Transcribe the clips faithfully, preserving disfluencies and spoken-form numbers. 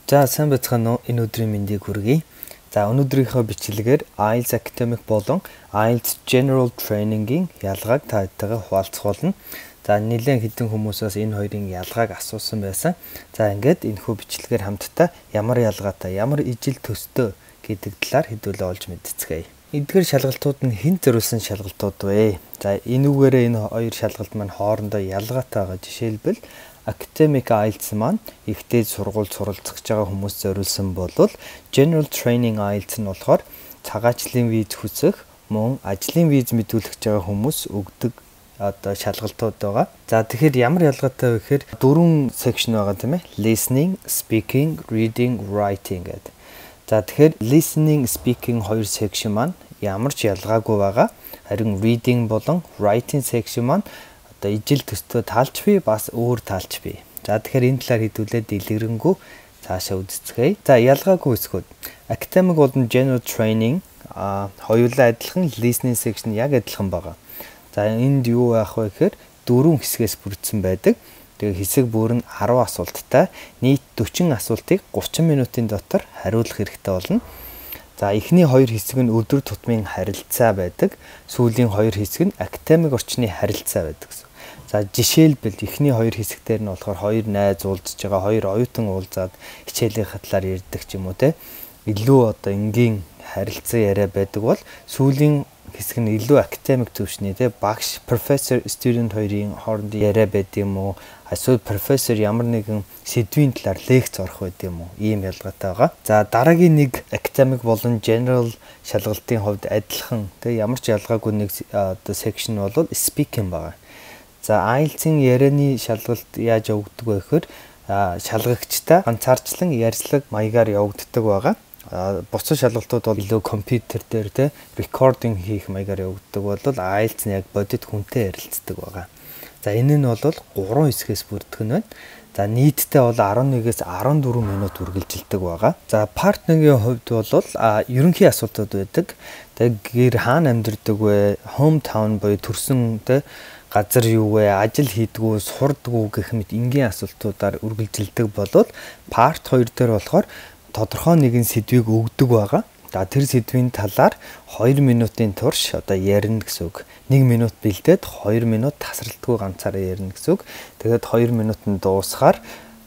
За сайн байцгаана уу? Энэ өдрийн мэндийг хүргэе. За өнөөдрийнхөө бичлэгээр I E L T S Academic болон I E L T S General Training-ийн ялгааг та бүхэндээ хуваалцах болно. За нэлээд хэдэн хүмүүсээс энэ хоёрын ялгааг асуусан байсан. За ингээд энэхүү бичлэгээр хамтдаа ямар ялгаатай, ямар ижил төстэй гэдэг талаар хэдүүлээ олж мэдцгээе. Эдгээр шалгалтууд нь хэн зориулсан шалгалтууд вэ? За энүүгээрээ энэ хоёр шалгалт маань хоорондоо ялгаатай байгаа. Жишээлбэл Academic I E L T S маань ихтэй сургууль суралцж байгаа хүмүүс зориулсан болвол General Training I E L T S нь болохоор цагаачлалын виз хүсэх, мөн ажлын виз мэдүүлэх байгаа хүмүүс өгдөг одоо шалгалтууд байгаа. За тэгэхээр ямар ялгаатай вэ гэхээр дөрвөн section байгаа тийм ээ. Listening, speaking, reading, writing гэдэг. За тэгэхээр listening, speaking хоёр section маань ямар ч ялгаагүй байгаа. Харин reading болон writing section маань одоо ижил төстэй таалж бий, бас өөр таалж бий. За тэгэхээр энэ талаар хэдүүлээ дэлгэрэнгүй цаашаа үздэцгээе. За ялгаагүй хэсгүүд. Academic болон General Training а хоёулаа адилхан, listening section яг адилхан байгаа. За энд юу байх вэ гэхээр дөрвөн хэсгээс бүрдсэн байдаг. Тэгээ хэсэг бүр нь арван асуулттай. Нийт дөрвөн асуултыг гурван минутын дотор хариулах хэрэгтэй болно. За эхний хоёр хэсэг нь өдөр тутмын харилцаа байдаг. Сүүлийн хоёр хэсэг нь академик орчны харилцаа байдаг гэсэн. За жишээлбэл эхний хоёр хэсэгтэр нь болохоор хоёр найз уулзж байгаа, хоёр оюутан уулзаад хичээлийн талаар ярьдаг ч юм уу те. Илүү одоо энгийн харилцаа яриа байдаг бол сүүлийн хэсэг нь илүү академик төвшний те багш профессор студент хоёрын хоорондын яриа байдаг юм уу? Эсвэл профессор ямар нэгэн сэдвийн талаар лекц орох байд юм уу? Ийм ялгаатай байгаа. За дараагийн нэг academic болон general шалгалтын хувьд адилхан тэг ямар ч ялгаагүй нэг одоо section бол speaking байгаа. За I E L T S-ийн ярианы шалгалт яаж явагддаг вэ гэхээр шалгагчтай ганцаарчлан ярьцлага маягаар явагддаг байгаа. Бусад шалгалтууд бол илүү компьютер дээр те recording хийх маягаар явагддаг бол I E L T S нь яг бодит хүнтэй ярилцдаг байгаа. За энэ нь бол гурван хэсгээс бүрддэг нь байна. За нийтдээ бол арван нэгээс арван дөрвөн минут үргэлжилдэг байгаа. За part one-ийн хувьд бол ерөнхий асуултууд байдаг. Тэг гэр хаана амьдардаг вэ? Hometown буюу төрсөн те газар юу вэ? Ажил хийдгүү, сурдгүү гэх мэт энгийн асуултуудаар үргэлжилдэг болвол part two дээр болохоор тодорхой нэгэн сэдвийг өгдөг байгаа. За тэр сэдвийн талаар хоёр минутын турш одоо ярина гэсэн үг. нэг минут бэлдээд хоёр минут тасралтгүй ганцаараа ярина гэсэн үг. Тэгээд хоёр минутанд дуусахаар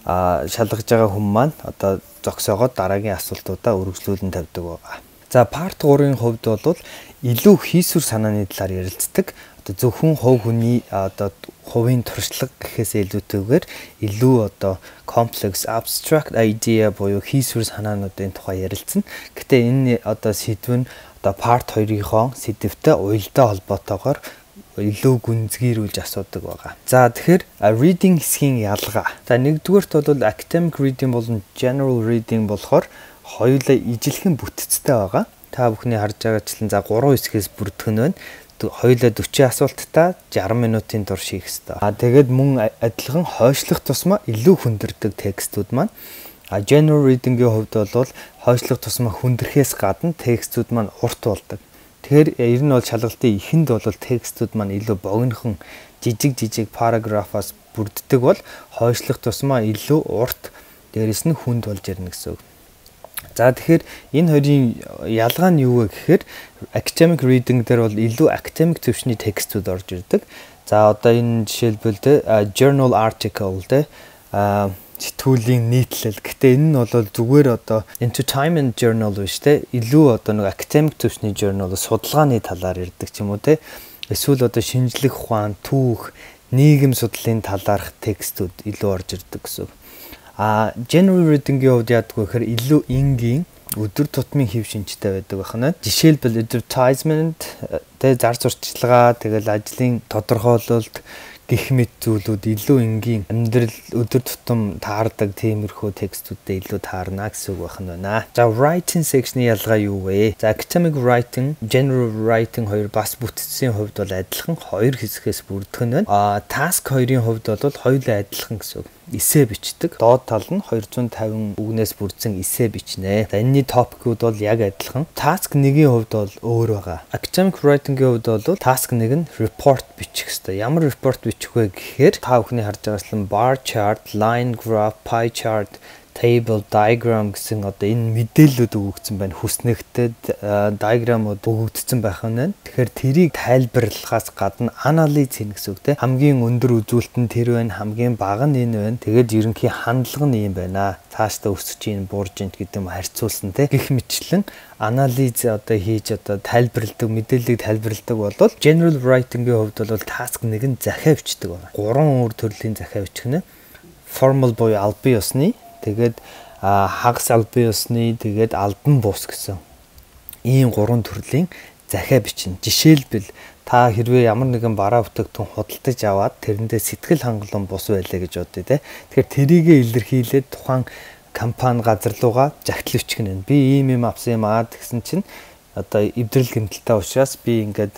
шалгаж байгаа хүн маань одоо зогсоогоод дараагийн асуултуудаа үргэлжлүүлэн тавьдаг байгаа. За part three-ийн хувьд бол илүү хийсвэр санааны талаар ярилцдаг. Одоо зөвхөн хувь хүний одоо хувийн туршлага гэхээс илүүтэйгээр илүү одоо complex abstract idea буюу хийсвэр санаануудын тухай ярилцсан. Гэтэ энэ одоо сэдв нь одоо part two-ийнхоо сэдвтэй уялдаа холбоотойгоор илүү гүнзгийрүүлж асуудаг байгаа. За тэгэхээр reading хэсгийн ялгаа. За нэгдүгээрт бол academic reading болон general reading болохоор хоёулаа ижилхэн бүтцтэй байгаа. Та бүхний харж байгаачлан за гурван хэсгээс бүрдэх нь байна. Хоёулаа forty асуулттай sixty минутын турш хийх ёстой. А тэгээд мөн адилхан хойшлох тусмаа илүү хүндэрдэг текстүүд маань. А general reading-ийн хувьд бол хойшлох тусмаа хүндрэхээс гадна текстүүд маань урт болдог. Тэгэхээр ер нь бол шалгалтын эхэнд бол текстүүд маань илүү богинохон жижиг жижиг параграфаас бүрддэг бол хойшлох тусмаа илүү урт, дээрэс нь хүнд болж ирнэ гэсэн үг. За тэгэхээр энэ хоёрын ялгаа нь юу вэ гэхээр academic reading дээр бол илүү academic төвшний текстүүд орж ирдэг. За одоо энэ жишээлбэл тэ journal article тэ сэтгүүлийн нийтлэл. Гэтэ энэ нь бол зүгээр одоо entertainment journal биш тэ илүү одоо нэг academic төвшний journal судалгааны талаар ярьдаг ч юм уу тэ. Эсвэл одоо шинжлэх ухаан, түүх, нийгэм судлалын талаарх текстүүд илүү орж ирдэг гэсэн. А general reading-ийн хувьд яадаг вэ гэхээр илүү энгийн өдөр тутмын хэв шинжтэй байдаг байна. Жишээлбэл advertisement, тэгээ зар сурталчилгаа, тэгэл ажлын тодорхойлолт гэх мэт зүйлүүд илүү энгийн амьдрал өдөр тутам таардаг тиймэрхүү текстүүдтэй илүү таарна гэсэн үг байна. За writing section-ийн ялгаа юу вэ? За academic writing, general writing хоёр бас бүтцийн хувьд бол адилхан хоёр хэсгээс бүрдэх нь байна. А task хоёрын хувьд бол хоёулаа адилхан гэсэн үг. Эссе бичдэг. Доод тал нь two hundred fifty үгнээс бүрдсэн эссе бичнэ. За энэний топикууд бол яг адилхан. Task one-ийн хувьд бол өөр байгаа. Academic writing-ийн хувьд бол task one нь report бичих хэрэгтэй. Ямар report бичих вэ гэхээр та бүхний харж байгаачлан bar chart, line graph, pie chart table, diagram гэсэн одоо энэ мэдээллүүд өгөгдсөн байна. Хүснэгтэд диаграмууд өгөгдсөн байх нь. Тэгэхээр тэрийг тайлбарлахаас гадна анализ хийнэ гэсэн үг те. Хамгийн өндөр үзүүлэлт нь тэр байна, хамгийн бага нь энэ байна. Тэгээд ерөнхий хандлага нь юм байна. Цаашдаа өсөж ийн, буурж ийн гэдэг юм харьцуулсан те. Гэх мэтчлэн анализ одоо хийж одоо тайлбарладаг, мэдээллийг тайлбарладаг болвол general writing-ийн хувьд бол task нэг нь захиа бичдэг байна. Гурван өөр төрлийн захиа бичих нь formal буюу албан ёсны, тэгээд хагас албан ёсны, тэгээд албан бус гэсэн ийм гурван төрлийн захиа бичнэ. Жишээлбэл та хэрвээ ямар нэгэн бараа бүтээгдэхүүн худалдаж аваад тэрэндээ сэтгэл хангалуун бус байлаа гэж бодъё те. Тэгэхээр тэрийгэ илэрхийлээд тухайн компани газар руугаа жагтал бичих нь. Би ийм юм авсан юм аа гэсэн чинь одоо эвдрэл гэмтэлтэй учраас би ингээд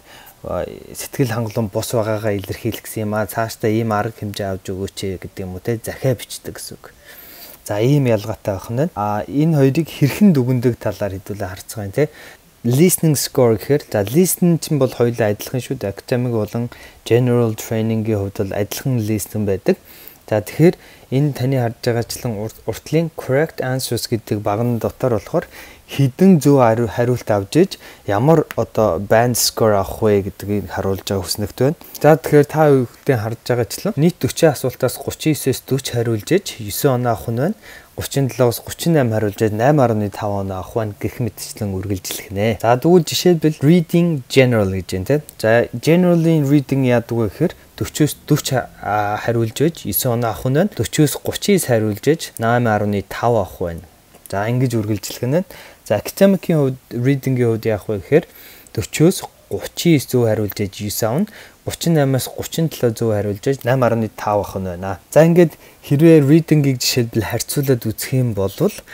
сэтгэл хангалуун бус байгаагаа илэрхийлэх гэсэн юм аа. Цаашдаа ийм арга хэмжээ авч өгөөч гэдэг юм уу те. Захиа бичдэг гэсэн үг. За ийм ялгаатай байх нь. А энэ хоёрыг хэрхэн дүгндэг талаар хэдүүлээ харцгаая те. Listening score гэхээр за listening чинь бол хоёулаа адилхан шүү дээ. Academic болон general training-ийн хувьд бол адилхан listening байдаг. За тэгэхээр энэ таны харж байгаачлан уртлын correct answers гэдэг багны дотор болохоор хідэн зөв хариулт авч иж ямар одоо band score авах вэ гэдгийг харуулж байгаа хүснэгт байна. За тэгэхээр та хүүхдийн харж байгаачлан нийт forty асуултаас thirty-nine-с forty хариулж иж nine оноо авах нь байна. thirty-seven-аас thirty-eight хариулж иж eight point five оноо авах байна гэх мэтчлэн үргэлжлэхнэ. За тэгвэл жишээлбэл reading general гэж байна тийм. За generally reading яадаг вэ гэхээр forty-с forty хариулж иж nine оноо авах нь байна. forty-с thirty-nine хариулж иж eight point five авах байна. За ингэж үргэлжлэх нь. За academic-ийн хувьд reading-ийн хувьд яах вэ гэхээр forty-с thirty-nine зөв хариулж иж nine авна. thirty-eight-аас thirty-seven зөв хариулж иж eight point five авах нь байна. За ингээд хэрвээ reading-ийг жишээлбэл харьцуулаад үзэх юм бол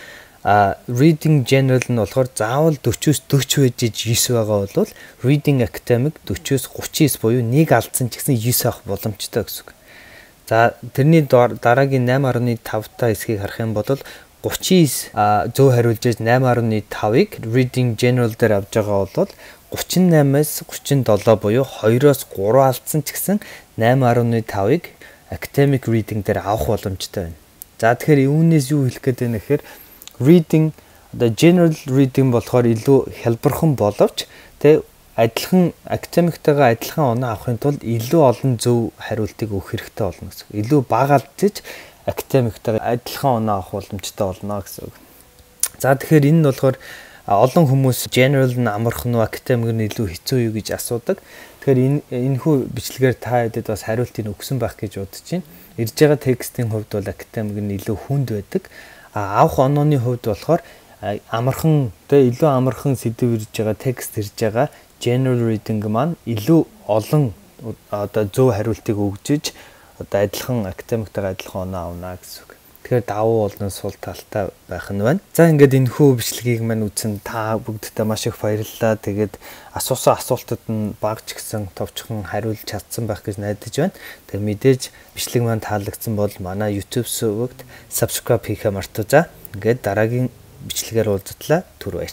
а reading general нь болохоор заавал forty-с forty байж иж nine байгаа бол reading academic forty-с thirty-nine буюу нэг алдсан ч гэсэн nine авах боломжтой гэсэн үг. За тэрний дараагийн eight point five та хэсгийг харах юм бол thirty-nine зөв хариулж иж eight point five-ыг reading general дээр авж байгаа бол thirty-eight-аас thirty-seven буюу two-оос three алдсан ч гэсэн eight point five-ыг academic reading дээр авах боломжтой байна. За тэгэхээр үүнээс юу хэлэх гээд байна гэхээр reading одоо general reading болохоор илүү хялбархан боловч тэ адилхан academic-тайгаа адилхан оноо авахын тулд илүү олон зөв хариултыг өгөх хэрэгтэй болно гэсэн. Илүү бага алдчих academic-тайгаа адилхан оноо авах боломжтой болно гэсэн үг. За тэгэхээр энэ нь болохоор олон хүмүүс general нь амархан уу academic нь илүү хэцүү юу гэж асуудаг. Тэгэхээр энэ энэхүү бичлэгээр та хэдэд бас хариултыг өгсөн байх гэж бодож байна. Ирж байгаа текстийн хувьд бол academic нь илүү хүнд байдаг. А авах онооны хувьд болохоор амархан тэ илүү амархан сэдв ирж байгаа текст ирж байгаа general reading маань илүү олон одоо зөв хариултыг өгж иж одоо адилхан academic-тайгаа адилхан оноо авна гэсэн үг. Тэгэхээр давуу болон сул талтай байх нь байна. За ингээд энэхүү бичлэгийг маань үзсэн та бүгдтэй маш их баярлалаа. Тэгээд асуусан асуултууд нь багч гисэн товчхон хариулж чадсан байх гэж найдаж байна. Тэгээд мэдээж бичлэг маань таалагдсан бол манай YouTube сувагт subscribe хийхээ мартаоцаа. Ингээд дараагийн бичлэгээр уулзтлаа. Түр баяр.